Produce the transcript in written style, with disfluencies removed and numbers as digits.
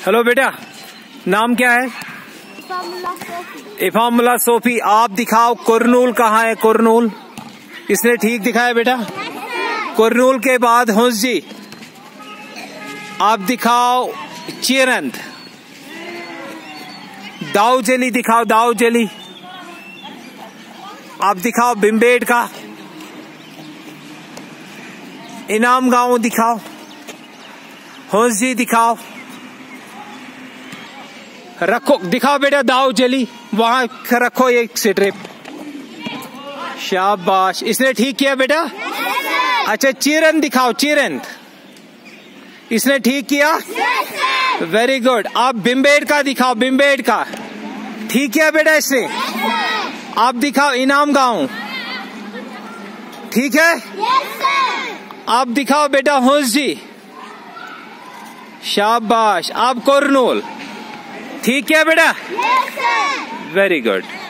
Hello बेटा, नाम क्या है? इफामुल्लाह सोफी। आप दिखाओ कुरनूल कहाँ है? कुरनूल इसने ठीक दिखाया बेटा। कुरनूल के बाद हुस जी। आप दिखाओ चिरंद। दाऊ जली दिखाओ, दाऊ जली। आप दिखाओ बिम्बेड का। इनाम गांव दिखाओ। हुस जी दिखाओ। रखो, दिखाओ बेटा दाऊ जली, वहां रखो एक स्ट्रिप। शाबाश, इसने ठीक किया बेटा। अच्छा चिरंद दिखाओ, चिरंद इसने ठीक किया। Very good. आप बिम्बेड का दिखाओ, बिम्बेड का ठीक किया बेटा इसने। आप दिखाओ इनाम गांव, ठीक है। आप दिखाओ बेटा हुस जी। शाबाश। आप कुरनूल ठीक है बेटा। Very good.